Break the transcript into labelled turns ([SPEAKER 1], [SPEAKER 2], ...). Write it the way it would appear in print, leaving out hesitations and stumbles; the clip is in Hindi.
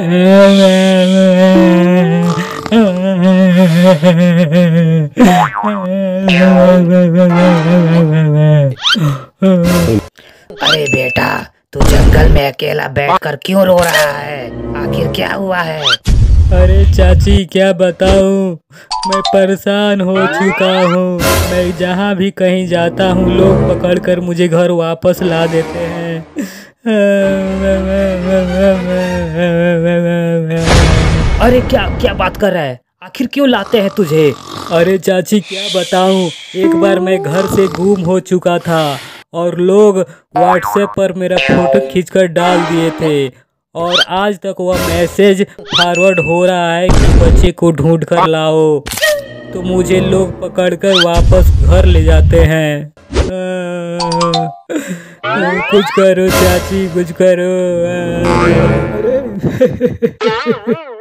[SPEAKER 1] अरे बेटा, तू जंगल में अकेला बैठकर क्यों रो रहा है? आखिर क्या हुआ है?
[SPEAKER 2] अरे चाची क्या बताऊं, मैं परेशान हो चुका हूँ। मैं जहाँ भी कहीं जाता हूँ लोग पकड़कर मुझे घर वापस ला देते हैं।
[SPEAKER 3] अरे क्या क्या बात कर रहा है? आखिर क्यों लाते हैं तुझे?
[SPEAKER 2] अरे चाची क्या बताऊं, एक बार मैं घर से गुम हो चुका था और लोग व्हाट्सएप पर मेरा फोटो खींचकर डाल दिए थे और आज तक वह मैसेज फॉरवर्ड हो रहा है कि बच्चे को ढूंढ कर लाओ। तो मुझे लोग पकड़कर वापस घर ले जाते हैं। कुछ करो चाची, कुछ करो।